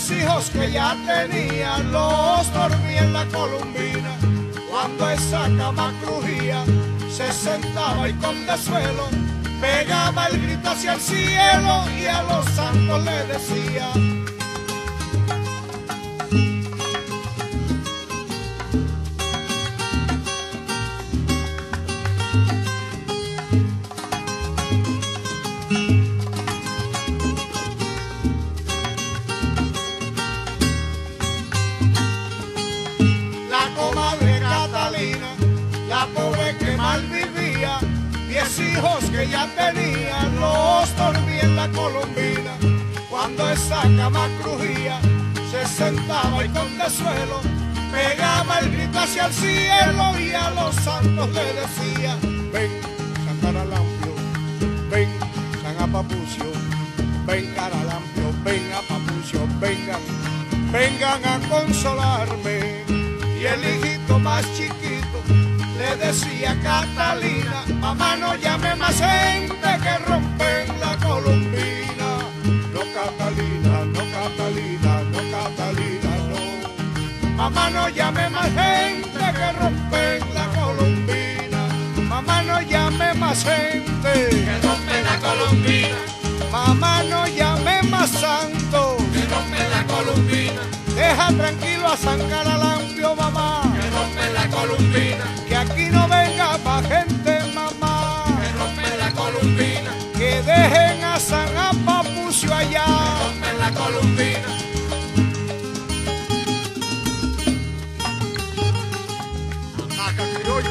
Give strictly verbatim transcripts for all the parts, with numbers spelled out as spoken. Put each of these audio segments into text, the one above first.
diez hijos que ya tenía, los dormía en la columbina. Cuando esa cama crujía, se sentaba y con desvelo pegaba el grito hacia el cielo y a los santos le decía: la comadre Catalina, la pobre que mal vivía, diez hijos que ya tenía, los dormía en la columbina. Cuando esa cama crujía, se sentaba y con desvelo pegaba el grito hacia el cielo y a los santos le decía: ven, San Caralampio, ven, San Apapucio, ven Caralampio, ven Apapucio, vengan, vengan a consolarme. Y el hijito más chiquito le decía a Catalina: mamá, no llame más gente que rompen la columbina. No, Catalina, no, Catalina, no, Catalina, no. Mamá, no llame más gente que rompen la columbina. Mamá, no llame más gente que rompen la columbina. Mamá, no llame más santos Que rompen la columbina. Deja tranquilo a San Caralampio, mamá, Que rompen la columbina. que aquí no venga más gente, mamá. Que rompen la columbina. Que dejen a San Apapucio allá. Que rompen la columbina. Acá, criollo.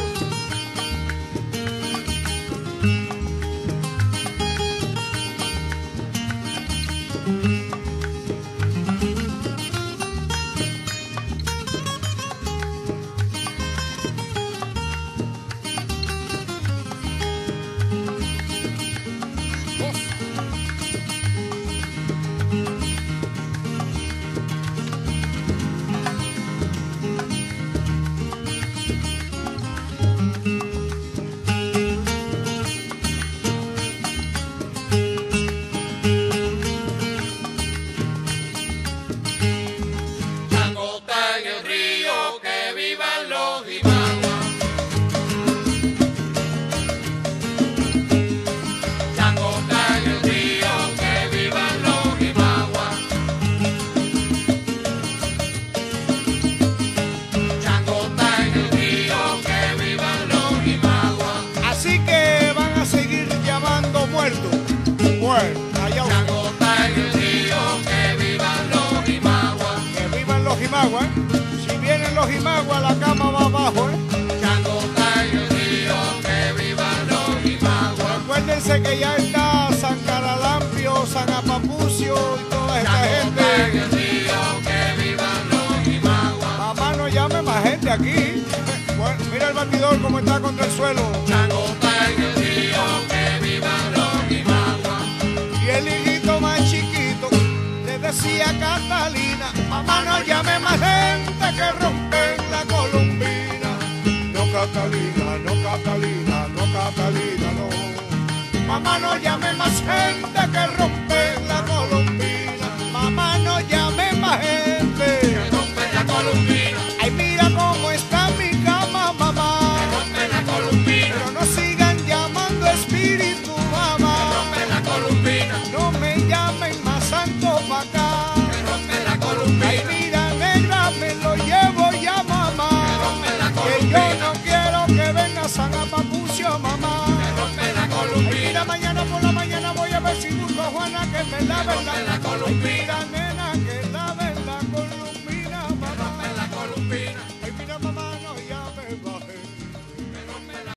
Changota en el río, que vivan los Jimaguas. Changota en el río, que vivan los Jimaguas. Changota en el río, que vivan los Jimaguas. Así que van a seguir llamando muertos. Bueno, allá Changota en el río, que vivan los Jimaguas. que vivan los Jimaguas, ¿eh? Si vienen los Jimaguas, la cama va abajo, ¿eh? Changota en el río, que vivan los Jimaguas. Acuérdense que ya está San Caralampio, San Apapucio y toda esta Changota en gente. el río, que vivan los Jimaguas. Mamá, no llame más gente aquí. Bueno, mira el batidor como está contra el suelo. Changota en el río, que vivan los Jimaguas. Y el hijito más chiquito le decía a Catalina: mamá, no llame más gente que rompen la columbina. No, Catalina, no, Catalina, no, Catalina, no. Mamá, no llame más gente que rompen la columbina. Mamá, no llame más gente. Que rompen la columbina. Ay, mira cómo está mi cama, mamá. Que rompen la columbina. Pero no sigan llamando espíritu, Que mamá. rompen la columbina. No me llamen más santo pa' acá. Que rompen la Ay, columbina. mira, negra, me lo llevo ya, mamá. Que rompen la Que yo columbina. no quiero que venga San Apapucio, mamá. Que rompen la Ay, columbina. mira, mañana por la mañana voy a ver si busco a Juana que me la Que verdad. rompen la Ay, columbina. mira, negra,